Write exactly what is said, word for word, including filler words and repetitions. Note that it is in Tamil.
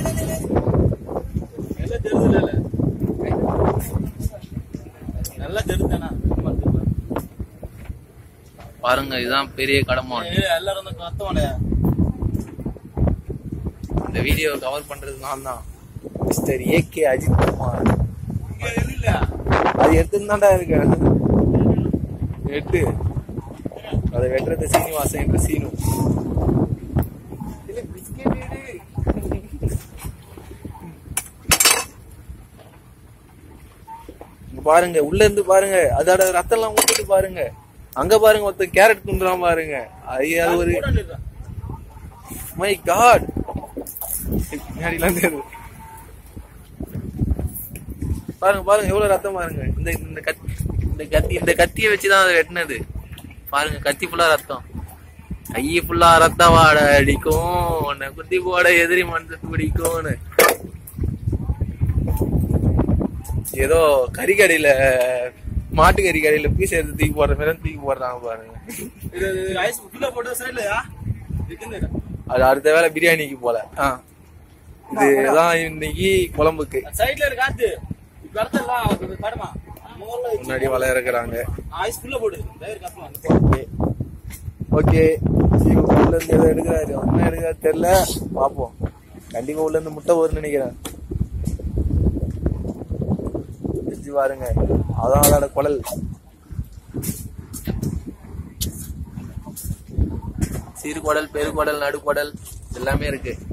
பாருங்க, இதுதான் பெரிய கடமான். இந்த வீடியோ கவர் பண்றது நான் தான், mister A K Ajith Kumar. அது எடுத்துதான்டா இருக்கேன். எட்டு அதை வெட்டுறது சீனிவாசன் என்ற சீனு. பாருங்க, உள்ள இருந்து பாருங்க, அதோட ரத்தம் எல்லாம் ஊத்திட்டு பாருங்க. அங்க பாருங்க, ஒருத்தர் கேரட் துண்டுறான் பாருங்க. ஐயா, அது ஒரு மை காட். பாருங்க பாருங்க எவ்வளவு ரத்தம் பாருங்க. இந்த இந்த கத்தி இந்த கத்தி இந்த கத்தியை வச்சுதான் அதை வெட்டினது. பாருங்க, கத்தி ஃபுல்லா ரத்தம், கையை ஃபுல்லா ரத்தம் வாட அடிக்கும். குத்தி போட எதிரி மனசு பிடிக்கும்னு ஏதோ கறிக்கடையில, மாட்டு கறி கடையில பீஸ் எடுத்து தூக்கி போடுற மாதிரி தூக்கி போடுறாங்க பாருங்க. அது அடுத்த வேலை பிரியாணிக்கு போல. இதுதான் இன்னைக்கு குழம்புக்கு. முன்னாடி வலை இறக்குறாங்க. ஓகே, உள்ள இருந்து எதோ எடுக்கிறாரு. என்ன எடுக்கிறாரு தெரியல, பாப்போம். கண்டிப்பா உள்ள இருந்து முட்டை வரும்னு நினைக்கிறேன். பாருங்க, அதான் அதோட குடல். சிறு குடல், பெருகுடல், நடுக்குடல் எல்லாமே இருக்கு.